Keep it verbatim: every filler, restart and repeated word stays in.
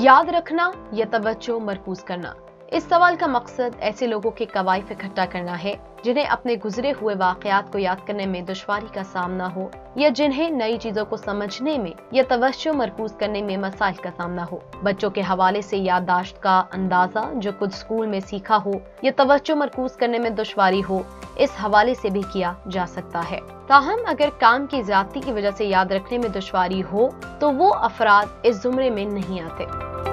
याद रखना या तवज्जो मरकूज करना। इस सवाल का मकसद ऐसे लोगों के कवायफ इकट्ठा करना है जिन्हें अपने गुजरे हुए वाकयात को याद करने में दुश्वारी का सामना हो या जिन्हें नई चीजों को समझने में या तवज्जो मरकूज करने में मसाइल का सामना हो। बच्चों के हवाले से याददाश्त का अंदाजा जो कुछ स्कूल में सीखा हो या तवज्जो मरकूज करने में दुश्वारी हो, इस हवाले से भी किया जा सकता है। ताहम अगर काम की ज्यादती की वजह से याद रखने में दुश्वारी हो तो वो अफराद इस जुमरे में नहीं आते।